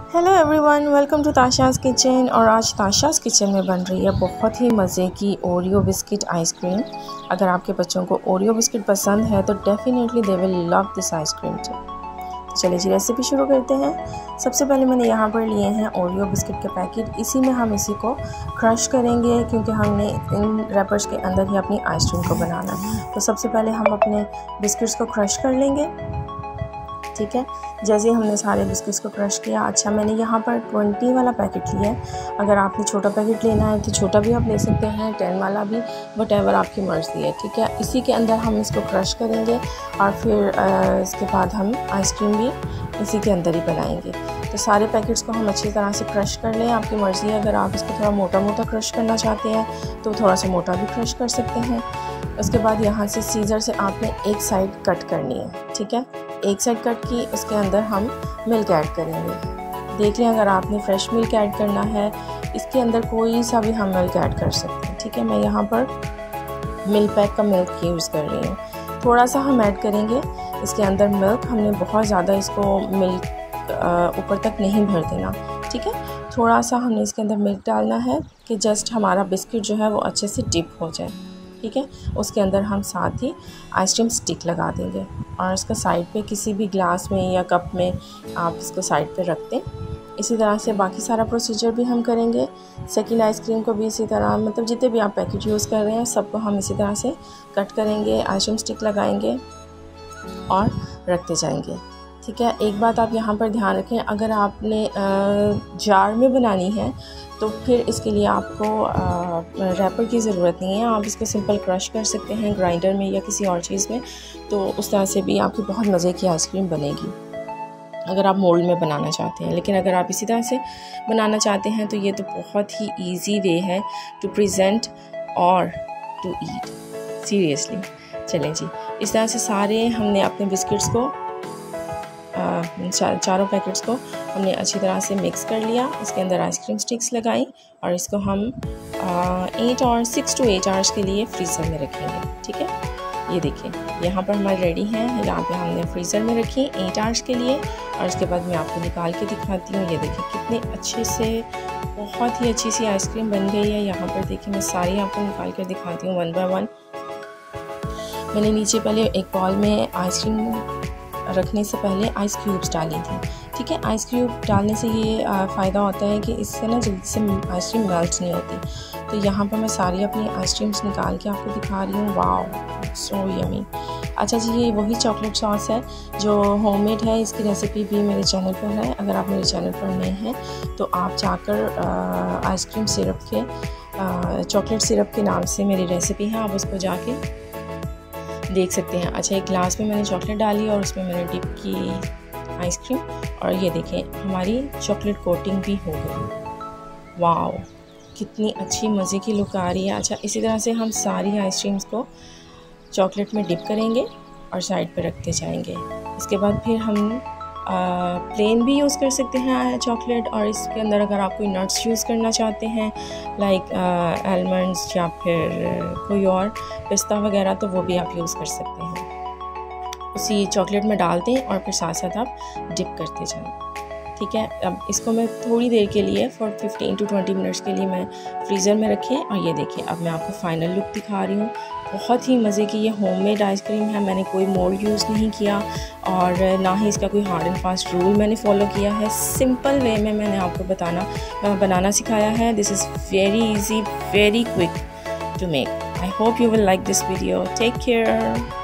Hello everyone, welcome to Tasha's kitchen. और आज ताशाज़ kitchen में बन रही है बहुत ही मज़े की ओरियो बिस्किट आइसक्रीम। अगर आपके बच्चों को ओरियो बिस्किट पसंद है तो definitely they will love this ice cream too. तो चलिए जी रेसिपी शुरू करते हैं। सबसे पहले मैंने यहाँ पर लिए हैं ओरियो बिस्किट के पैकेट। इसी में हम इसी को क्रश करेंगे क्योंकि हमने इन रैपर्स के अंदर ही अपनी आइसक्रीम को बनाना है। तो सबसे पहले हम अपने बिस्किट्स को क्रश कर लेंगे। ठीक है, जैसे हमने सारे बिस्किट्स को क्रश किया। अच्छा, मैंने यहाँ पर 20 वाला पैकेट लिया है। अगर आपने छोटा पैकेट लेना है तो छोटा भी आप ले सकते हैं, 10 वाला भी, वटेवर आपकी मर्ज़ी है। ठीक है, इसी के अंदर हम इसको क्रश करेंगे और फिर इसके बाद हम आइसक्रीम भी इसी के अंदर ही बनाएंगे। तो सारे पैकेट्स को हम अच्छी तरह से क्रश कर लें। आपकी मर्ज़ी है, अगर आप इसको थोड़ा मोटा मोटा क्रश करना चाहते हैं तो थोड़ा सा मोटा भी क्रश कर सकते हैं। उसके बाद यहाँ से सीज़र से आपने एक साइड कट करनी है। ठीक है, एक साइड कट की, उसके अंदर हम मिल्क ऐड करेंगे। देख लें, अगर आपने फ्रेश मिल्क ऐड करना है इसके अंदर कोई सा भी हम मिल्क ऐड कर सकते हैं। ठीक है, मैं यहाँ पर मिल्क पैक का मिल्क यूज़ कर रही हूँ। थोड़ा सा हम ऐड करेंगे इसके अंदर मिल्क। हमने बहुत ज़्यादा इसको मिल्क ऊपर तक नहीं भर देना। ठीक है, थोड़ा सा हमने इसके अंदर मिल्क डालना है कि जस्ट हमारा बिस्किट जो है वो अच्छे से डिप हो जाए। ठीक है, उसके अंदर हम साथ ही आइसक्रीम स्टिक लगा देंगे और इसका साइड पे किसी भी ग्लास में या कप में आप इसको साइड पे रख दें। इसी तरह से बाकी सारा प्रोसीजर भी हम करेंगे। सेकंड आइसक्रीम को भी इसी तरह, मतलब जितने भी आप पैकेट यूज़ कर रहे हैं सबको हम इसी तरह से कट करेंगे, आइसक्रीम स्टिक लगाएंगे और रखते जाएंगे। ठीक है, एक बात आप यहाँ पर ध्यान रखें, अगर आपने जार में बनानी है तो फिर इसके लिए आपको रैपर की ज़रूरत नहीं है। आप इसको सिंपल क्रश कर सकते हैं ग्राइंडर में या किसी और चीज़ में, तो उस तरह से भी आपकी बहुत मज़े की आइसक्रीम बनेगी अगर आप मोल्ड में बनाना चाहते हैं। लेकिन अगर आप इसी तरह से बनाना चाहते हैं तो ये तो बहुत ही ईजी वे है टू प्रेजेंट और टू ईट, सीरियसली। चलें जी, इस तरह से सारे हमने अपने बिस्किट्स को चारों पैकेट्स को हमने अच्छी तरह से मिक्स कर लिया। इसके अंदर आइसक्रीम स्टिक्स लगाई और इसको हम 6 to 8 आवर्स के लिए फ्रीज़र में रखेंगे। ठीक है, ये देखिए यहाँ पर हमारे रेडी हैं। यहाँ पे हमने फ्रीज़र में रखी 8 आवर्स के लिए और इसके बाद मैं आपको निकाल के दिखाती हूँ। ये देखिए कितने अच्छे से, बहुत ही अच्छी सी आइसक्रीम बन गई है। यहाँ पर देखिए मैं सारी आपको निकाल कर दिखाती हूँ वन बाय वन। मैंने नीचे पहले एक बॉल में आइसक्रीम रखने से पहले आइस क्यूब्स डाली थी। ठीक है, आइस क्यूब डालने से ये फ़ायदा होता है कि इससे ना जल्दी से आइसक्रीम मेल्ट नहीं होती। तो यहाँ पर मैं सारी अपनी आइसक्रीम्स निकाल के आपको दिखा रही हूँ। Wow, so yummy. अच्छा जी, ये वही चॉकलेट सॉस है जो होममेड है। इसकी रेसिपी भी मेरे चैनल पर है। अगर आप मेरे चैनल पर नए हैं तो आप जाकर आइसक्रीम सिरप के चॉकलेट सिरप के नाम से मेरी रेसिपी है, आप उसको जाके देख सकते हैं। अच्छा, एक ग्लास में मैंने चॉकलेट डाली और उसमें मैंने डिप की आइसक्रीम और ये देखें हमारी चॉकलेट कोटिंग भी हो गई। वाओ, कितनी अच्छी मज़े की लुक आ रही है। अच्छा, इसी तरह से हम सारी आइसक्रीम्स को चॉकलेट में डिप करेंगे और साइड पे रखते जाएंगे। इसके बाद फिर हम प्लेन भी यूज़ कर सकते हैं चॉकलेट, और इसके अंदर अगर आप कोई नट्स यूज़ करना चाहते हैं लाइक आलमंड्स या फिर कोई और पिस्ता वगैरह, तो वो भी आप यूज़ कर सकते हैं। उसी चॉकलेट में डाल दें और फिर साथ साथ आप डिप करते जाएं। ठीक है, अब इसको मैं थोड़ी देर के लिए 15 to 20 मिनट्स के लिए मैं फ्रीज़र में रखें। और ये देखिए अब मैं आपको फ़ाइनल लुक दिखा रही हूँ। बहुत ही मज़े की ये होममेड आइसक्रीम है। मैंने कोई मोल्ड यूज़ नहीं किया और ना ही इसका कोई हार्ड एंड फास्ट रूल मैंने फॉलो किया है। सिंपल वे में मैंने आपको बनाना सिखाया है। This is very easy, very quick to make. I hope you will like this video. Take care.